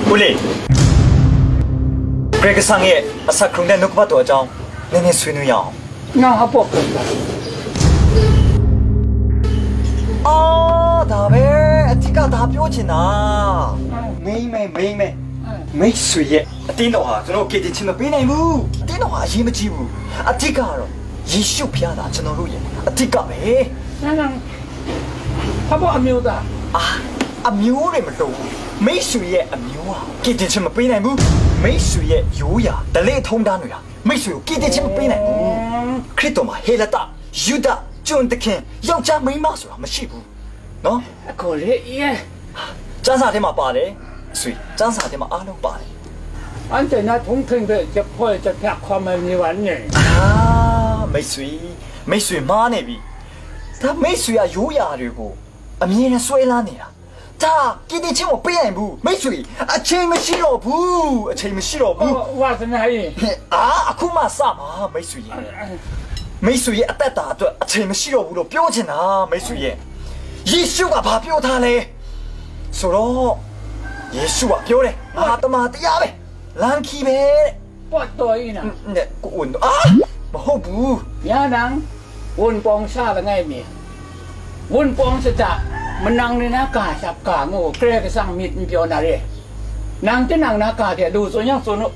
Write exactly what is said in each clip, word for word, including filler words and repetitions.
ဦးလေးဂရကဆန်ရဲ့အစခရုံတဲ့နှုတ်ကပတ်တော်အကြောင်းနည်းနည်းဆွေးနွေးရအောင်ငါဟပေါ့အော်ဒါပဲအတိကဒါပြောချင်တာမိမ့်မဲမိမ့်မဲမိတ်ဆွေရဲ့အတင်းတော်ဟာကျွန်တော်ကေတင်ချင်းမပေးနိုင်ဘူးအတင်းတော်ဟာအရေးမကြီးဘူးအတိကတော့ယေရှုဖျားတာကျွန်တော်တို့ရဲ့အတိကပဲနန်းနန်းဘာပေါ်အမျိုးသားအာအမျိုးတွေမလို့မိတ်ဆွေရဲ့အမျိုးဟာကေတင်ချင်းမပေးနိုင်ဘူးမိတ်ဆွေရဲ့ရိုးရာဒလေထုံးတန်းတွေဟာမိတ်ဆွေကိုကေတင်ချင်းမပေးနိုင်ဘူးခရစ်တော်မှာဟေလတယူဒကျွန်းတခင်ယောက်ျားမိန်းမဆိုတာမရှိဘူးနော်အကိုလေးရဲ့ကျန်းစာထဲမှာပါတယ်ဆွေကျန်းစာထဲမှာအားလုံးပါတယ်အန်တနာထုံးထင်းတဲ့จะพ่อจะแพะความมีวันเนี่ยအာမိတ်ဆွေမိတ်ဆွေမားနေပြီဒါမိတ်ဆွေကရိုးရာတွေကိုအမြင်နဲ့ဆွဲလာနေတာဒါကိတိချင်းမပေးနိုင်ဘူးမိတ်ဆွေအချိန်မရှိတော့ဘူးအချိန်မရှိတော့ဘူးဝါသနာရင်အာအခုမှစပါမိတ်ဆွေရဲ့မိတ်ဆွေရဲ့အသက်တာအတွက်အချိန်မရှိတော့ဘူးလို့ပြောချင်တာမိတ်ဆွေရဲ့ယေရှုကဘာပြောထားလဲဆိုတော့ယေရှုကပြောတယ်ငါတမန်တရားပဲလမ်းခီပဲပတ်တော်ရင်နဲ့ကိုဝန်အာမဟုတ်ဘူးညာနံဝန်ပองชาละไงมีဝန်ปองสะมันนังในหน้ากาฉับกาโง่เกรกสั่งมิดมันเปียวนาเรนางจะนางหน้ากาเดี๋ยวดูส่วนยังส่วน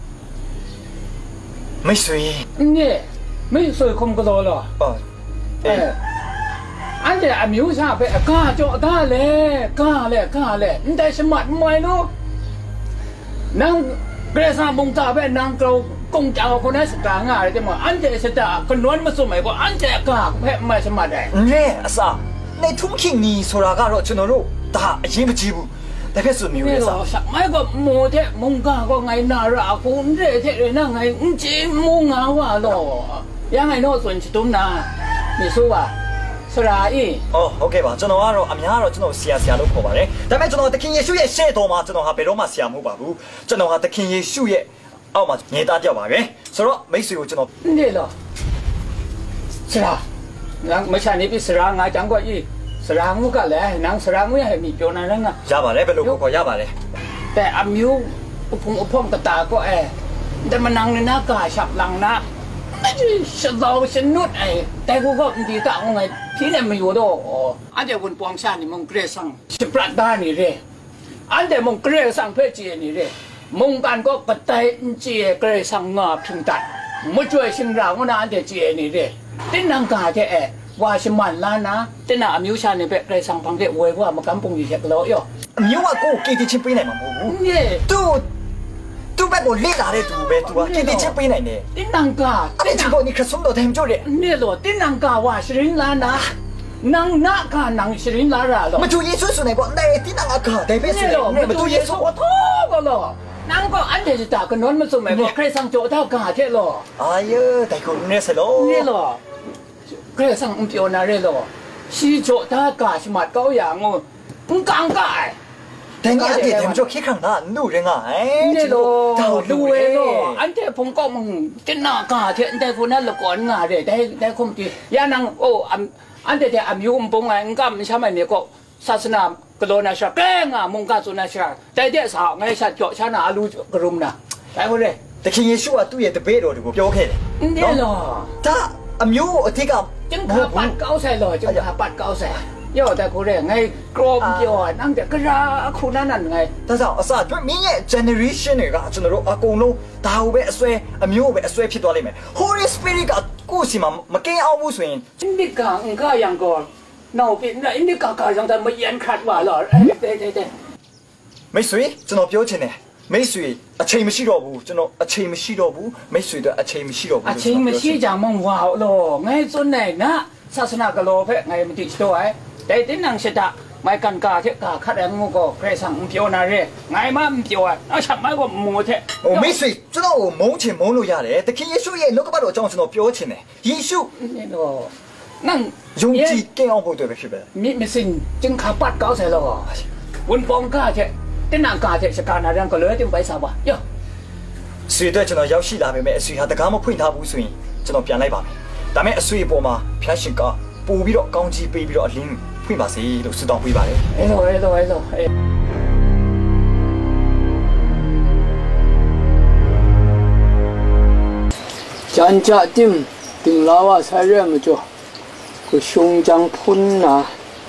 ไม่สวยนี่ไม่สวยคมกระโดดหรอเอออันเดียอมิวชาไปกาโจกาเลยกาเลยกาเลยมันได้สมัดมวยลูกนางเกรสั่งบงตาไปนางเกลกงเจ้าคนนั้นสตางอะไรจะมาอันเดียสตาคนนู้นมาสมัยว่าอันเดียกาแพ้ไม่สมัดได้เนี่ยสาในทุ่มขิงนี่สุราก็เราชนรู้ตายิ่งไม่จีบุแต่เพื่อสุดมีเวลาสักไม่ก็โมเทมุงกาก็ไงนาราคุณเรเทเลยนั่งไงจีมุงอาว่าหรอยังไงโน่ส่วนชิตุมนามีสู้ว่าสุราอีอ๋อโอเคป่ะชนว่าเราอเมริกาเราชนเสียเสียลูกขบเลยแต่ไม่ชนว่าตะคิงเยชูเย่เช่ตัวมาชนว่าเปโรมาเสียมุบาบุชนว่าตะคิงเยชูเย่เอามาเนี่ยตาเดียวมาไงสุราไม่สู้ชนว่านี่เหรอสุรานังไม่ใช่นี่พี่สระงาจังก็ยี่สระงูก็เลยนังสระงูให้มีโจนันนั่งอ่ะยาบาเลยเป็นลูกก็ยาบาเลยแต่อามิวอุปงอุปงกตาก็เอแต่มันนั่งในหน้ากาฉับหลังนะไม่ใช่สะดาวสนุดไอ้แต่กูก็ดีตาเอาไงที่เนี่ยมันอยู่ด้วยอันเดียวคนปวงชาติมึงเกลียดสั่งสิบรัดด้านนี่เลยอันเดียวมึงเกลียดสั่งเพื่อเจียนี่เลยมึงกันก็กระต่ายเจียเกลียดสั่งงาถึงตัดไม่ช่วยสิ่งเราก็น่าอันเดียวเจียนี่เลยตินังกาเจเอว่าชิมันล้านนะตินาอมิวชาเนี่ยเป็นใครสั่งพังเกอวยว่ามันกำปงอยู่เช็คแล้วย่ออมิวว่ากูกินที่ชิไปไหนมาบูเนี่ยตูตูแบบโดนเลี้ยอะไรตูแบบตัวกินที่ชิไปไหนเนี่ยตินังกาอะไรที่บอกนี่กระสุนโดนเต็มจุดเลยเนี่ยหรอตินังกาว่าสิรินล้านนะนังนักกานังสิรินล้านละหรอมาดูเยซูสุดไหนบอกในตินังกาได้เป็นสุดเนี่ยมาดูเยซูว่าท้อก็หรอนั่งก็อันเดียวจะจากกันนั้นมันสมัยบอกใครสั่งโจเท่ากาเท่หรออ้ายแต่คนเนี่ยสิโลเนี่ยหรอใครสั่งอุ้มเปียวนาเร่หรอชีโจท่ากาสมัดก็อย่างงงกังกายแต่เนี่ยอันเดียวมันจะคิดข้างหน้าดูยังไงเนี่ยหรอดูเองหรออันเดียวผมก็มึงจะหน้ากาเท่แต่คนนั้นละก่อนงาเร่ได้ได้คมจียานังโอ้อันอันเดียวอันยุ่งปงไงก็ไม่ใช่ไหมเนี่ยก็ศาสนากระโดดนาชาแกงอ่ะมงการสุนาชาแต่เดี๋ยวสาวไงชาเจาะชาหนาลูกรุมนะแต่คนเลยแต่คิงเยชูว่าตู้เย็นตะเบโดดิบุโยเคเลยเนี่ยหรอถ้าอมิวที่กับจังขาปัดเก้าใส่เลยจังขาปัดเก้าใส่ย่อแต่คนเลยไงกรมย่อนั่งแต่กระราคุณนั่นนั่นไงแต่สาวสาวจุดนี้เนี่ยเจเนอเรชันเนี่ยก็จนเราอากงเราดาวเบสเวอมิวเบสเวผิดตัวเลยไหม Holy Spirit ก็กูสิมามาเกี่ยวมุสลิมจินดิกาอุงก็ยังก่อน闹别那印尼嘎嘎让他们眼看完了，哎，对对对。没水，真的表情呢？没水，啊，钱没洗了不？真的啊，钱没洗了不？没水的啊，钱没洗了不？啊，钱没洗就梦话咯，我做呢那，啥是那个罗佩，我们地多哎，但是能识得，我干嘎铁嘎卡的我个，开上唔表那嘞，我嘛唔表啊，啊，什么个冇铁？哦，没水，真的我冇钱冇路呀嘞，但看耶稣也那个把罗讲真的表情呢，耶稣那个。นั่งยุ่งจีเกี่ยวกับตัวแบบนี้มีมีสิ่งจึงขับปัดเก้าใส่เราวันปองก้าเช่แต่นางก้าเช่สการอะไรก็เลยจึงไปสาวะย่อสุดท้ายฉันเอายาสีดาไปแม่สุดท้ายแต่การมาพูดท่าบุษย์ฉันเอาเปลี่ยนอะไรบ้างแต่แม่สุดท้ายพอมาเพียงสิ่งก็ปูบิโรกองจีไปบิโรลิงพูดมาสิเราสุดท้ายพูดไปเอ้ยโอ้ยโอ้ยโอ้ย咱家店顶老啊才这么做，个胸腔喷啊，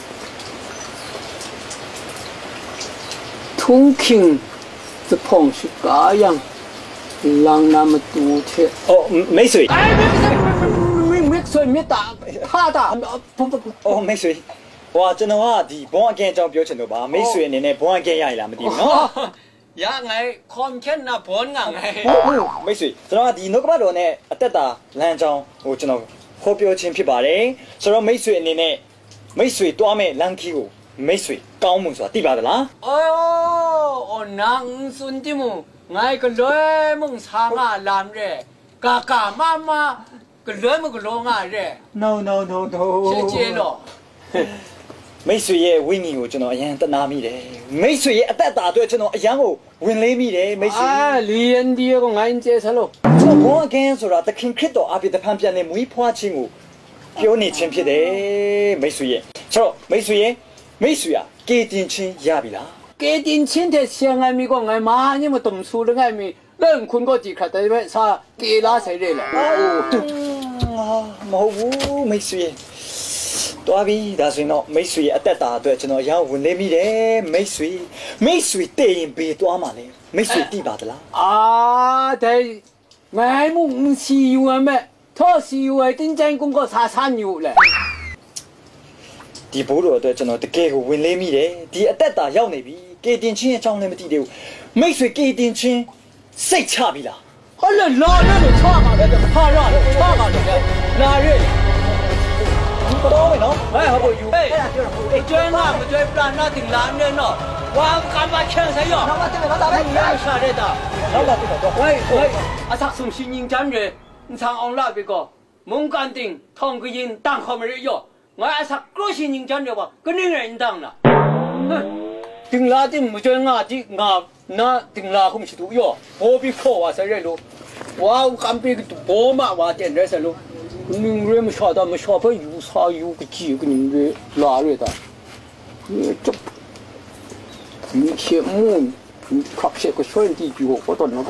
通勤这碰是这样，让那么多钱。 哦，没水。 哎，没没没水没打，怕打不不不。 哦，没水。哇，真的話啲保安鏡就表情到吧？沒水你呢保安鏡也係咁啲နော်。 呀，我看見那保安嘅。 哦，沒水。ကျွန်တော်ဒီနောက်ကဘတော်နဲ့အသက်တာလမ်းကြောင်းဟိုကျွန်တော်ခေါ်ပြောခြင်းဖြစ်ပါတယ်။ဆိုတော့မိတ်ဆွေအနေနဲ့မိတ်ဆွေတွားမဲ့လမ်းခီးကိုမိတ်ဆွေကောင်းမှုဆိုတာသိပါသလား။哦哦，那孙子们，我個女們唱啊男嘅，嘎嘎媽媽個女們個老啊嘅。 No no no no。 謝謝咯。 မိတ်ဆွေရဲ့ဝိညာဉ်ကိုကျွန်တော်အရင်တနာမိတယ်မိတ်ဆွေရဲ့အသက်တာအတွက်ကျွန်တော်အရင်ကိုဝင်လေးမိတယ်မိတ်ဆွေအာလီယန်ဒီကိုငိုင်းကျဲဆလို့ကျွန်တော်ဘောကင်းဆိုတာသခင်ခရစ်တော်အပြည့်တဖန်ပြန်နေမွေးဖွားခြင်းကိုပြောနေခြင်းဖြစ်တယ်မိတ်ဆွေရဲ့ဆိုတော့မိတ်ဆွေရဲ့မိတ်ဆွေကကေတင်ချင်းရပြီလားကေတင်ချင်းတဲ့ဆန်ငိုင်းမီကိုငိုင်းမာညမတုံဆူငိုင်းမီလန်ခွန်ကိုကြည့်ခတ်တယ်ပဲစာကေလာဆိုင်ရဲလားမဟုတ်ဘူးမိတ်ဆွေတော်ပြီဒါဆိုရင်တော့မိတ်ဆွေအသက်တာအတွက်ကျွန်တော်ရအောင်ဝင်လေးမိတယ်မိတ်ဆွေမိတ်ဆွေတည်ရင်ဘေးသွားမှာလဲမိတ်ဆွေတိပါသလားအာတဲ့ငိုင်းမှုစီယူအမဲထောစီယူအတင်းကျန်းကုန်းကဆာဆန်ယူလေဒီဘိုးတော်အတွက်ကျွန်တော်တကယ်ကိုဝင်လေးမိတယ်ဒီအသက်တာရောက်နေပြီကေတင်ချင်းအကြောင်းလည်းမသိသေးဘူးမိတ်ဆွေကေတင်ချင်းစိတ်ချပြီလားဟုတ်လေလာနဲ့ချမှာပဲဖားရတယ်ချမှာတယ်လာရဲတော်မယ်နော်ဟဲ့ဟုတ်ဘူးအဲ့ဒါပြောတာဟုတ်ကျွမ်းကမကျွမ်းပလာနာတင်လာနေတော့ဝါကမ်းပါချန်ဆိုင်ရောနောက်မှတင်မယ်နော်ဒါပဲရရှာတဲ့တာနောက်မှတင်တော့喂喂အဆက်ဆုံးရှင်ရင်ကျမ်းရ你唱အောင်လာပြီကောမုန်ကန်တင်ထောင်ကရင်တန်ခမရရောငါအဆက်ကလို့ရှင်ရင်ကျမ်းရပါကနေရရင်တန်လားတင်လာတင်မကျွမ်းငါဒီငါနာတင်လာခုမရှိတူရောဘောပြီးခေါ်ပါဆရဲလို့ဝါကမ်းပြီးဘောမဝါတဲ့ရဲဆလို့你们没晓得，没晓得有啥有个几个你们拉来的，你这你羡慕，你看些个兄弟就我到那个。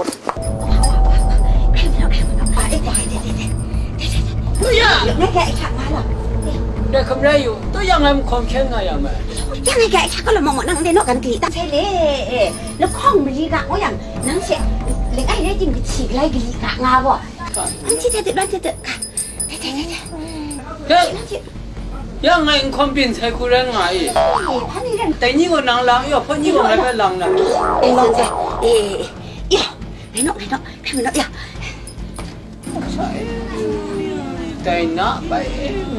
对呀， 那个一看完了。 这可没有，都让俺们看片那样嘛。 ยังไงแกชักก็ละมองนั่งเด่นกันทีตั้งใช่เลยแล้วข้องมันลีกะว่าอย่างนั่งเสียเล็กไอ้ได้จริงฉีกไล่กลีกะงาบ่นั่นที่จะติดบ้านจะติดค่ะ这让俺看病才可能啊！但你个人狼要碰你个那个狼了。 哎，老子，哎呀，来弄来弄，看没弄呀？ 在那呗，哎。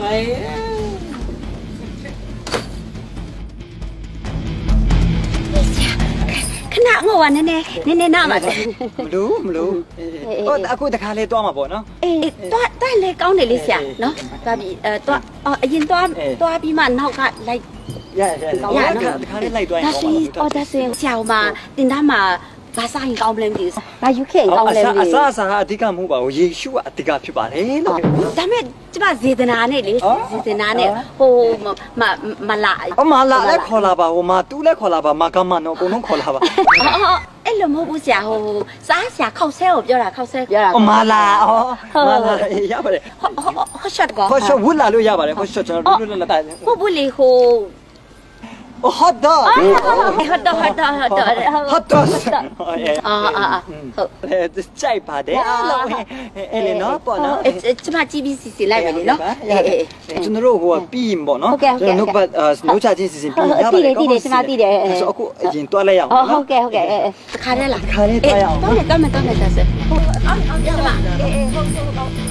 ขนาดเมื่อวานนี่เน่เน่เน่น้ามาไม่รู้ไม่รู้ก็အခုတခါလေးတွားမှာပေါ့နော်เอ๊ะတွားတွားလေကောင်းတယ်လေဆရာနော်တွားပြီးเอ่อတွားအရင်တွားတွားပြီးမှနောက်ကလိုက်ရရရတခါလေးလိုက်တွားရင်ဒါဆိုအော်ဒါဆိုဆရာမတင်သားမှာဘာစားရင်ကောင်းမလဲမသိဘူးဘာယူခဲ့ကောင်းလဲမသိဘူးအစားအစာအဓိကမဟုတ်ပါဘူးယေရှုကအဓိကဖြစ်ပါတယ်လို့ဒါမဲ့ကျမဇေဒနာနဲ့လေဇေဒနာနဲ့ဟိုမမလာအမလာလည်းခေါ်လာပါဟိုမတူလည်းခေါ်လာပါမကမနော်အကုန်လုံးခေါ်လာပါအော်အဲ့လိုမဟုတ်ဘူးဆရာဟိုစားဆရာခောက်ဆဲကိုပြောတာခောက်ဆဲပြောတာအမလာအော်မလာရပါတယ်ဟောဟောရှော့ကောဟောရှော့ဝတ်လာလို့ရပါတယ်ဟောရှော့ကျွန်တော်တို့လည်းတာဟုတ်ဘူးလေဟို hot dog hot dog hot dog hot dog hot dog အာအာဟုတ်ကြိုက်ပါတယ်လို့အဲ့လေနော်ပေါ့နော်ကျမကြည့်ပြီးစီစီလိုက်မယ်လေနော်ကျွန်တော်တို့ဟိုပြီးရင်ပေါ့နော်ကျွန်တော်တို့နှုတ်ချခြင်းစီစဉ်ပြီးရပါတယ်တည်တယ်တည်တယ်ကျမတည်တယ်ဆိုအခုအရင်တွားလိုက်ရအောင်နော်ဟုတ်ကဲ့ဟုတ်ကဲ့တခါတည်းလားခါလေးတွားရအောင်တော့မယ်တော့မယ်တော့မယ်ဒါဆိုဟုတ်အောင်အောင်ကျမအေးအေးဟုတ်ဟုတ်